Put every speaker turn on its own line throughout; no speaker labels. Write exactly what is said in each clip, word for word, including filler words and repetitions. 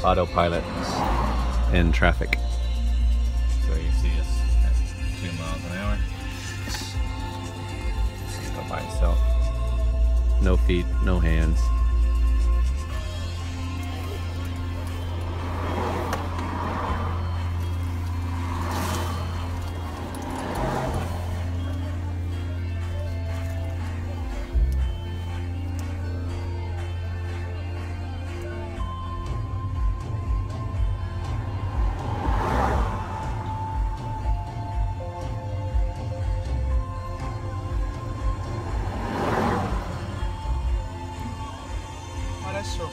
autopilot in traffic.
So you see us at two miles an hour.
Just go by itself. No feet, no hands.
Хорошо.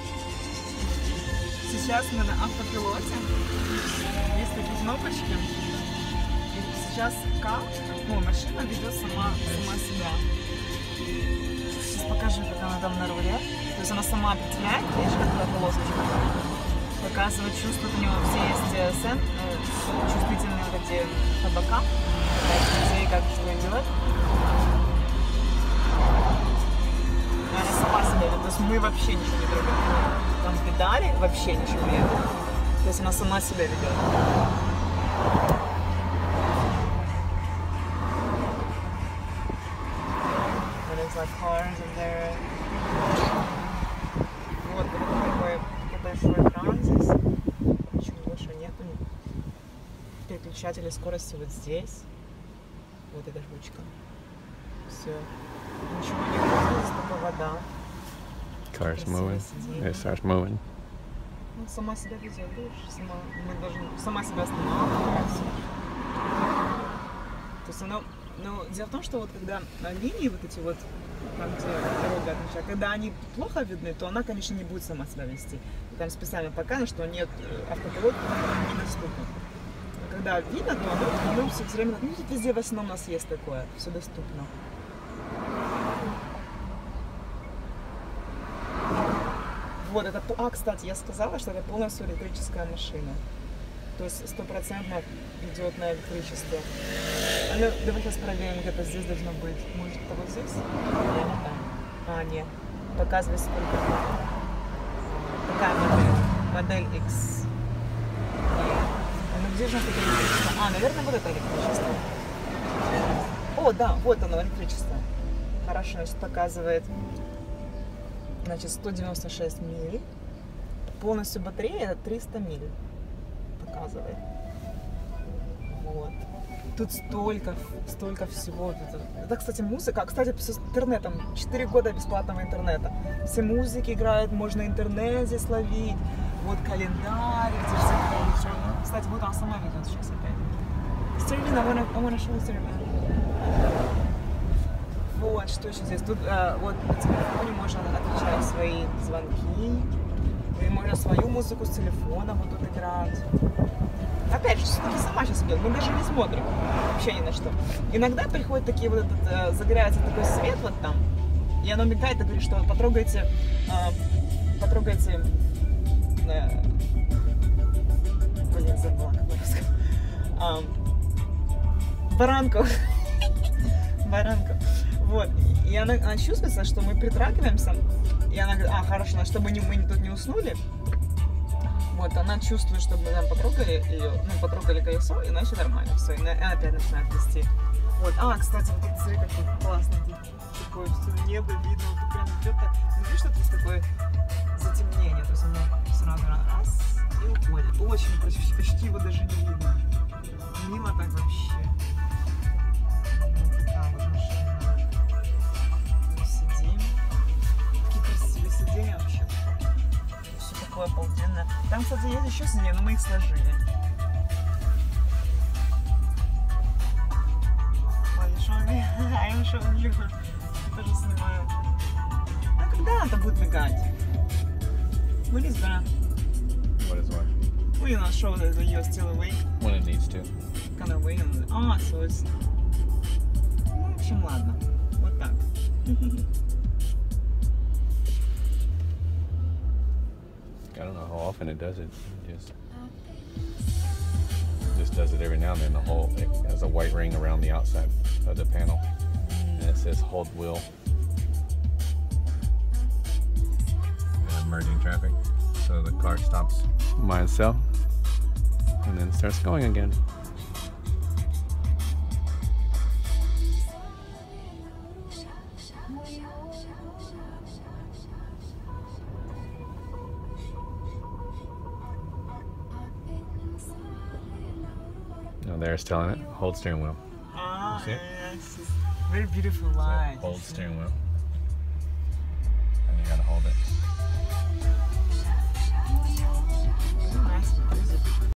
Сейчас мы на автопилоте. Есть такие кнопочки. И сейчас как, ну, машина ведет сама, сама себя. Сейчас покажу, как она там на руле. То есть она сама определяет, видишь, какая полосочка. Показывает, чувствует, у него все есть сен, чувствительные вот эти по бокам. Где и как что делать. Она сама себя ведет, то есть мы вообще ничего не трогаем. Там педали, вообще ничего нет. То есть она сама себя ведет. Like cars in there. Вот, вот такой, такой большой экран здесь. Ничего больше нету. Переключатели скорости вот здесь. Вот эта ручка. Все. Ничего не движется, только вода.
Car's moving. It starts moving.
Ну, сама себя ведет, видишь? Сама, мы должны, сама себя останавливается. То есть оно, ну, дело в том, что вот когда линии вот эти вот, там где дорога отмечает, когда они плохо видны, то она, конечно, не будет сама себя вести. И там специально показано, что нет, автопилот недоступен. Но когда видно, то оно, оно все время, ну, тут везде в основном у нас есть такое, все доступно. Вот это, а, кстати, я сказала, что это полностью электрическая машина. То есть стопроцентно идет на электричество. А ну, давай сейчас проверим, где-то здесь должно быть. Может, это вот здесь? Я не там. А, нет. Показывает сколько. Такая модель. Модель X. А ну где же это электричество? А, наверное, вот это электричество. О, да, вот оно, электричество. Хорошо, значит, показывает. Значит, сто девяносто шесть миль. Полностью батарея триста миль. Показывает. Вот. Тут столько, столько всего. Это, кстати, музыка. Кстати, с интернетом. четыре года бесплатного интернета. Все музыки играют, можно интернет здесь ловить. Вот календарь. Кстати, вот она сама ведет сейчас опять. Стервина, I wanna show Стервина. Вот, что еще здесь? Тут э, вот на телефоне можно отвечать свои звонки. И можно свою музыку с телефона вот тут играть. Опять же, что-то сама сейчас делает, мы даже не смотрим вообще ни на что. Иногда приходят такие вот этот, э, загорается такой свет вот там, и оно мигает и говорит, что потрогайте, э, потрогайте, э, блин, забыла, как я сказала, э, баранку, баранку. Вот, и она, она чувствуется, что мы притрагиваемся, и она говорит, а, хорошо, чтобы не, мы тут не уснули. Вот, она чувствует, что мы там потрогали ее, ну, потрогали колесо, и значит нормально, все, и она опять начинает вести. Вот, а, кстати, вот тут, смотри, как тут классно, тут такое все небо видно, вот прям идет так, ну, видишь, что тут такое затемнение, то есть оно сразу раз и уходит, очень, почти, почти его даже не видно, мило так вообще. Обалденно. Там, кстати, есть еще сиденья, но мы их сложили. Я тоже снимаю. А когда это будет мигать? When is gonna?
What is what?
Well, you're not sure that you're still awake.
When it needs to.
Gonna wait on it. Ah, so it's... Ну, в общем, ладно. Вот так.
I don't know how often it does it. It just, just does it every now and then. The whole, it has a white ring around the outside of the panel. And it says hold wheel. Yeah, merging traffic.
So the car stops.
by itself and then starts going again. Oh, there it's telling it. Hold steering wheel.
Ah,
see it?
yes. Very beautiful light.
Hold steering wheel. And you gotta hold it.